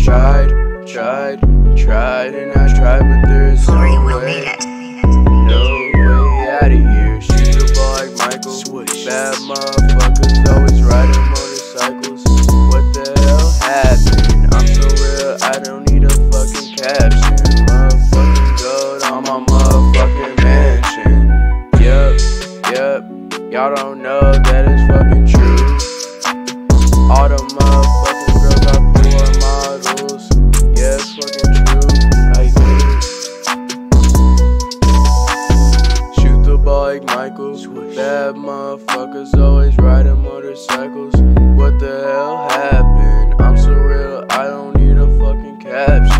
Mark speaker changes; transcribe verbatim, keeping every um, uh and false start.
Speaker 1: tried, tried, tried, and I tried, but there's no
Speaker 2: Sorry, we'll
Speaker 1: way,
Speaker 2: make it.
Speaker 1: no way out of here. Shoot the ball like Michael.
Speaker 3: Swish.
Speaker 1: Bad motherfuckers always riding motorcycles. What the hell happened? I'm so real, I don't need a fucking caption. Motherfucking gold on my motherfucking mansion. Yup, yup, y'all don't know that it's fucking true. All the motherfucking girls I pull are models. Yeah, it's fucking true. I do. Shoot the ball like Michael. Bad motherfuckers always riding motorcycles. What the hell happened? I'm so real, I don't need a fucking caption.